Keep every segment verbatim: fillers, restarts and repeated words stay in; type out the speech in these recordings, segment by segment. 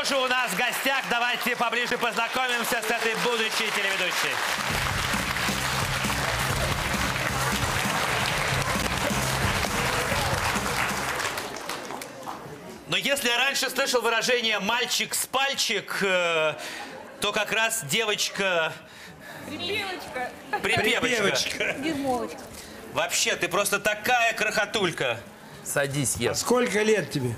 же у нас в гостях. Давайте поближе познакомимся с этой будущей телеведущей. Но если я раньше слышал выражение «мальчик с пальчик», э, то как раз девочка... Припевочка. Припевочка. Гизмовочка. Вообще, ты просто такая крохотулька. Садись, Ев. Сколько лет тебе?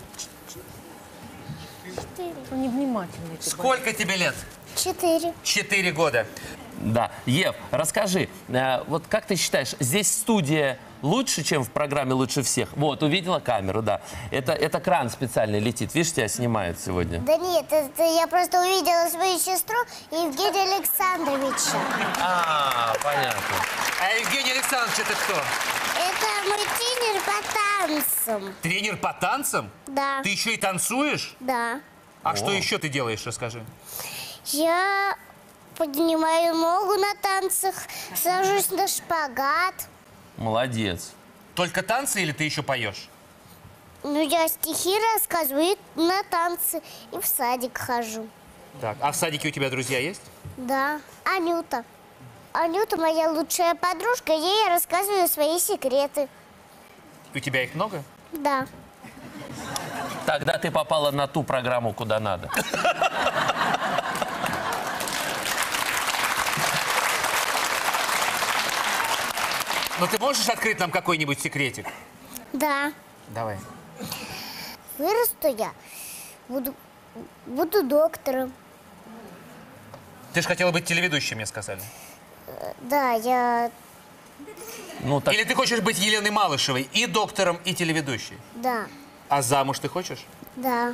Он невнимательный. Сколько тебе лет? Четыре. Четыре года. Да. Ев, расскажи, э, вот как ты считаешь, здесь студия лучше, чем в программе «Лучше всех»? Вот, увидела камеру, да. Это, это кран специальный летит. Видишь, тебя снимают сегодня. Да нет, это я просто увидела свою сестру Евгения Александровича. А, понятно. А Евгений Александрович, это кто? Это мой тренер по танцам. Тренер по танцам? Да. Ты еще и танцуешь? Да. А что еще ты делаешь, расскажи. Я поднимаю ногу на танцах, сажусь на шпагат. Молодец. Только танцы или ты еще поешь? Ну, я стихи рассказываю и на танцы, и в садик хожу. Так, а в садике у тебя друзья есть? Да. Анюта. Анюта моя лучшая подружка, ей я рассказываю свои секреты. У тебя их много? Да. Тогда ты попала на ту программу, куда надо. Ну ты можешь открыть нам какой-нибудь секретик? Да. Давай. Вырасту я, буду, буду доктором. Ты же хотела быть телеведущей, мне сказали. Да, я... Ну, так... Или ты хочешь быть Еленой Малышевой, и доктором, и телеведущей? Да. А замуж ты хочешь? Да.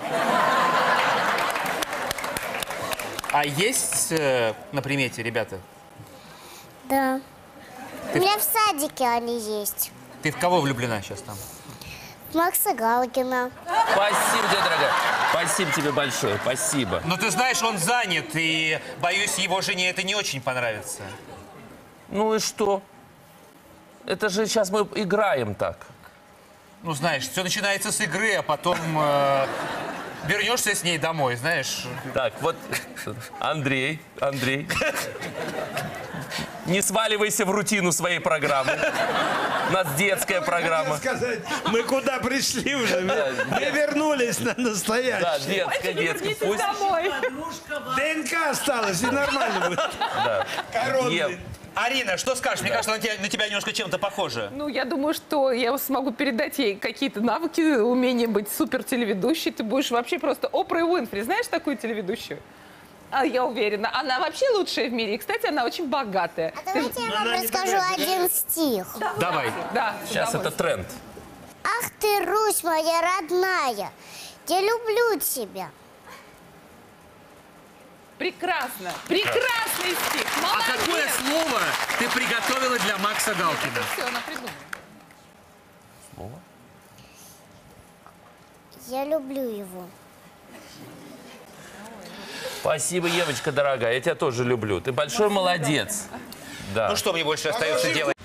А есть э, на примете, ребята? Да. Ты... У меня в садике они есть. Ты в кого влюблена сейчас там? В Макса Галкина. Спасибо тебе, дорогая. Спасибо тебе большое. Спасибо. Но ты знаешь, он занят, и, боюсь, его жене это не очень понравится. Ну и что? Это же сейчас мы играем так. Ну, знаешь, все начинается с игры, а потом э, вернешься с ней домой, знаешь. Так, вот, Андрей, Андрей. Не сваливайся в рутину своей программы. У нас детская программа. Сказать, мы куда пришли уже? Мы, мы вернулись на Да, настоящее. детская, детская. Пусть... Домой. ДНК осталось, и нормально будет. Да. Коронный. Ев, Арина, что скажешь? Мне кажется, на тебя, на тебя немножко чем-то похоже. Ну, я думаю, что я смогу передать ей какие-то навыки, умение быть супер телеведущей. Ты будешь вообще просто Опрой Уинфри. Знаешь такую телеведущую? А я уверена, она вообще лучшая в мире. И, кстати, она очень богатая. А давайте я вам расскажу один стих. Давай. Да, сейчас это тренд. Ах ты, Русь моя родная, я люблю тебя. Прекрасно. Прекрасный стих. А Молодец. какое слово ты приготовила для Макса Галкина? Все, она придумала. Слово? Я люблю его. Спасибо, Евочка, дорогая. Я тебя тоже люблю. Ты большой молодец. Да. Ну что мне больше остается делать?